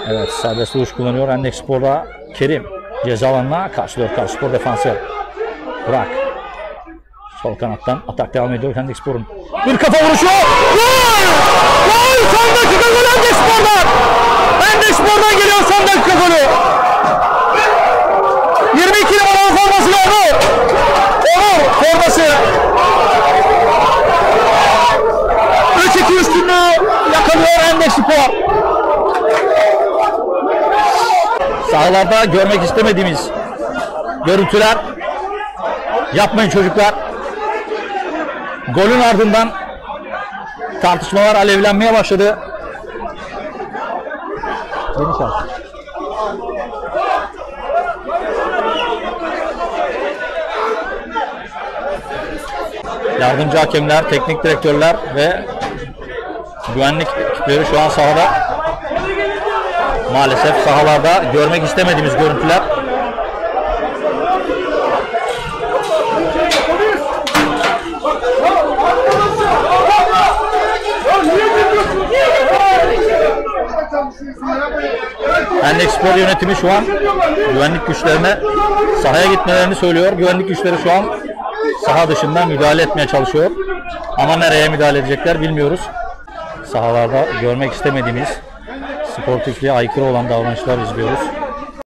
Evet, serbest vuruş kullanıyor Hendek Spor'da Kerim. Ceza alanına karşılıyor Karspor defansı. Burak. Sol kanattan atak devam ediyor Hendek Spor'un. Bir kafa vuruşu. Gol! Gol! Son dakika gol Hendek Spor'dan. Hendek Spor'dan geliyor son dakika golü. 22 numaralı forması geldi. Onur forması. 3-2 üstünlüğü yakalıyor Hendek Spor. Sahalarda görmek istemediğimiz görüntüler. Yapmayın çocuklar. Golün ardından tartışmalar alevlenmeye başladı. Geniş al. Yardımcı hakemler, teknik direktörler ve güvenlik ekipleri şu an sahada. Maalesef sahalarda görmek istemediğimiz görüntüler. Hendek Spor yönetimi şu an güvenlik güçlerine sahaya gitmelerini söylüyor. Güvenlik güçleri şu an saha dışında müdahale etmeye çalışıyor. Ama nereye müdahale edecekler bilmiyoruz. Sahalarda görmek istemediğimiz sportifliğe aykırı olan davranışlar izliyoruz.